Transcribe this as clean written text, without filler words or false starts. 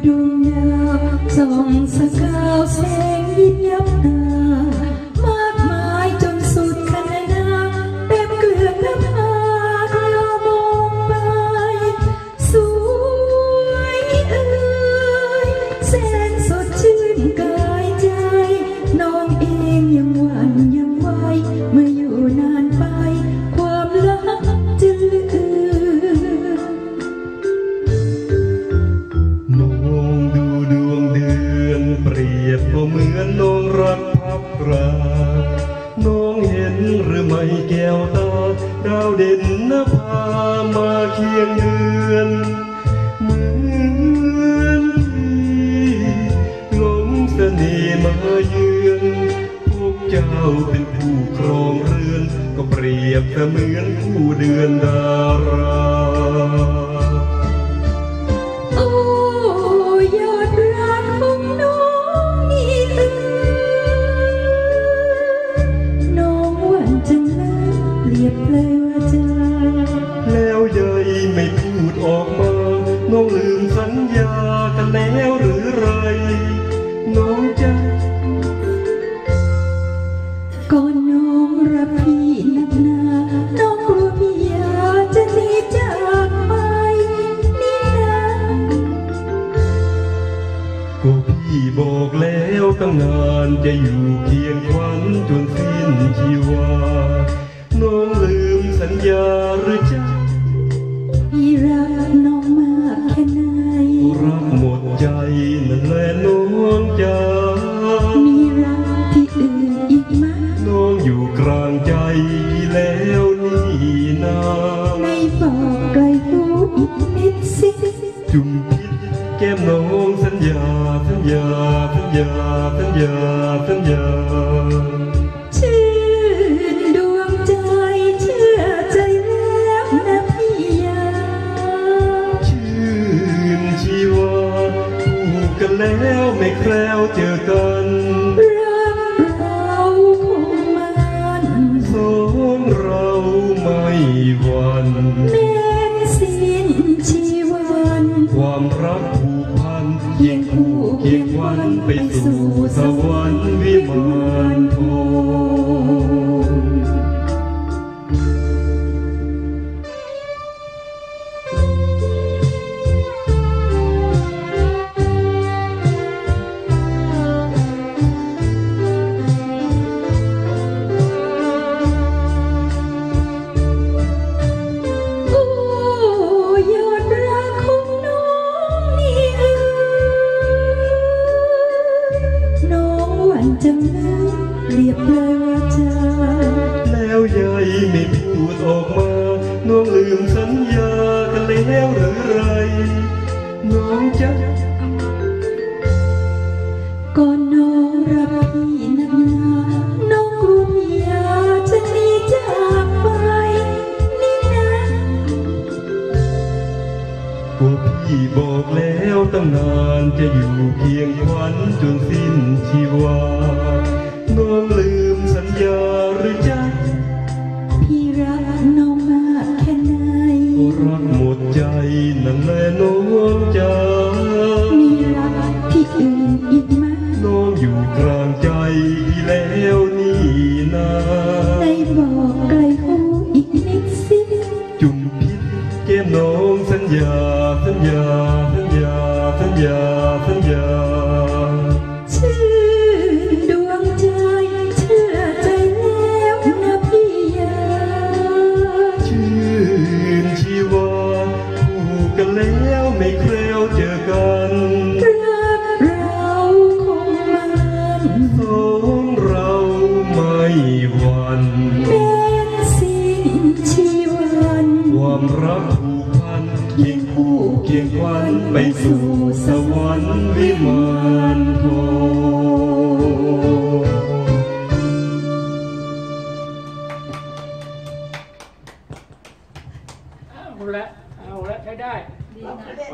ดวงดาวส่องสกาวแสงยิบยับตามากมายจนสุดคะนาเต็มเกลื่อนน้ำตาเรามองไปสวยเอ่ยแสนสดชื่นกายใจน้องเองยังหวั่นยังไหวเมื่ออยู่นานไปความรักจะลืมมองดูดวงเดือนเปรียบก็เหมือนน้องรักพับราน้องเห็นหรือไม่แก้วตาดาวเด่นนภามาเคียงเดือนเหมือนพี่หลงเสน่ห์มาเยือนพวกเจ้าเป็นผู้ครองเรือนก็เปรียบเสมือนคู่เดือนดาราแล้วยายไม่พูดออกมาน้องลืมสัญญากันแล้วหรือไรน้องจ๊ะก่อนน้องรับพี่นักหนาน้องกลัวพี่อยากจะหนีจากไปนี่นะก็พี่บอกแล้วตั้งนานจะอยู่เคียงขวัญจนสิ้นชีวาน้องลืมสัญญาหรือจ๊ะพี่รักน้องมากแค่ไหนรักหมดใจนั่นแหละน้องจ๋ามีรักที่อื่นอีกไหมน้องอยู่กลางใจแล้วนี่นาไม่บอกไกลพูดอีกนิดสิจุ่มพิษแก้มน้องสัญญาสัญญาสัญญาสัญญาสัญญาชื่นดวงใจเชื่อใจแล้วนะพี่ยาชื่นชีวาคู่กันแล้วไม่แคล้วเจอกันรักเราคงมันสองเราไม่หวั่นแม้สิ้นชีวันความรักผูกพันเคียงคู่เคียงวันไปสู่สวรรค์วิมานทองจำได้เรียบเลยว่าจะแล้วยายไม่พูดออกมาน้องลืมสัญญากันแล้วหรือไรน้องจ๊ะก่อนน้องรับพี่นักหนาน้องกลัวพี่อยากจะหนีจากไปนี่นะก็พี่บอกแล้วตั้งนานจะอยู่เคียงขวัญจนสิ้นชีวาน้องลืมสัญญาหรือจ๊ะพี่รักน้องมากแค่ไหนรักหมดใจนั่นแหละน้องจ๋ามีรักที่อื่นอีกไหมน้องอยู่กลางใจแล้วนี่นาได้บอกไกลหูอีกนิดสิจุ่มพิษแก้มน้องสัญญาสัญญาสัญญาสัญญาสัญญาชื่นดวงใจเชื่อใจแล้วนะพี่ยาชื่นชีวาคู่กันแล้วไม่แคล้วเจอกันรักเราคงมันสองเราไม่หวั่นแม้สิ้นชีวันความรักผูกพันเคียงคู่เคียงขวัญไปสู่สวรรค์วิมานทอง